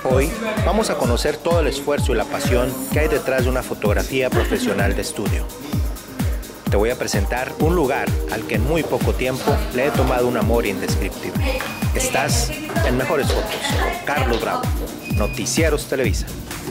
Hoy vamos a conocer todo el esfuerzo y la pasión que hay detrás de una fotografía profesional de estudio. Te voy a presentar un lugar al que en muy poco tiempo le he tomado un amor indescriptible. Estás en Mejores Fotos con Carlos Bravo, Noticieros Televisa.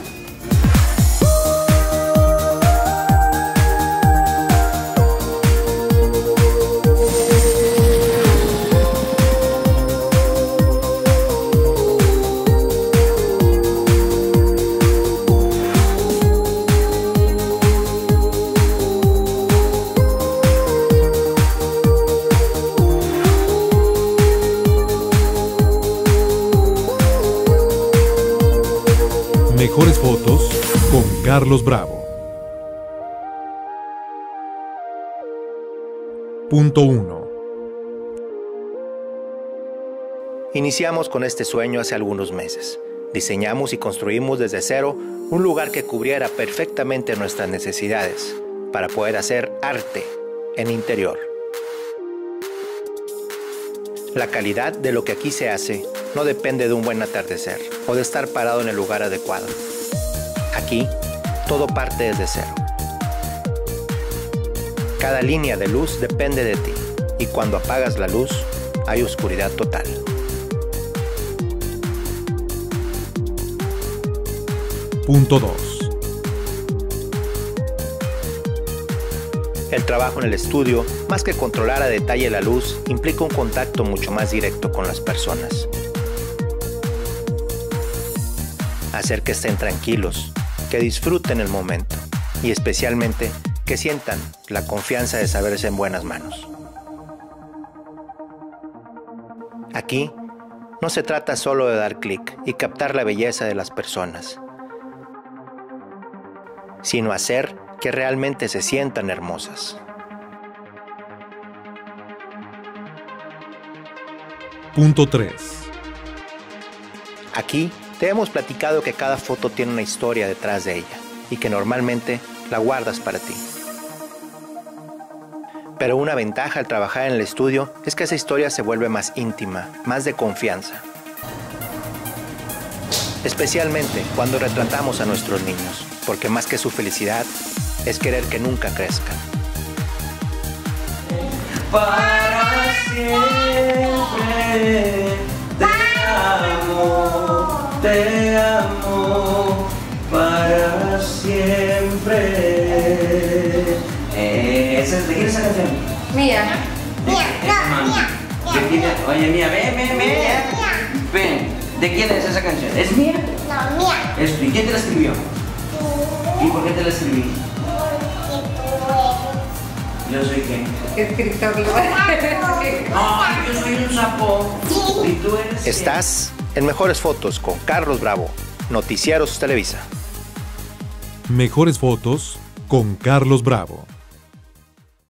Mejores Fotos con Carlos Bravo. Punto 1. Iniciamos con este sueño hace algunos meses. Diseñamos y construimos desde cero un lugar que cubriera perfectamente nuestras necesidades para poder hacer arte en interior. La calidad de lo que aquí se hace no depende de un buen atardecer o de estar parado en el lugar adecuado. Aquí, todo parte desde cero. Cada línea de luz depende de ti, y cuando apagas la luz, hay oscuridad total. Punto 2. El trabajo en el estudio, más que controlar a detalle la luz, implica un contacto mucho más directo con las personas. Hacer que estén tranquilos, que disfruten el momento y especialmente que sientan la confianza de saberse en buenas manos. Aquí no se trata solo de dar clic y captar la belleza de las personas, sino hacer que realmente se sientan hermosas. Punto 3. Aquí te hemos platicado que cada foto tiene una historia detrás de ella y que normalmente la guardas para ti. Pero una ventaja al trabajar en el estudio es que esa historia se vuelve más íntima, más de confianza. Especialmente cuando retratamos a nuestros niños, porque más que su felicidad es querer que nunca crezcan. Para siempre te amo, para siempre. ¿De quién es esa canción? Mía. Oye, Mía, ven. ¿De quién es esa canción? ¿Es mía? No, mía. ¿Es tú? ¿Y quién te la escribió? ¿Y por qué te la escribí? ¿Yo soy qué? Escritor. No, yo soy un sapo. ¿Y tú eres Estás en Mejores Fotos con Carlos Bravo, Noticieros Televisa. Mejores Fotos con Carlos Bravo.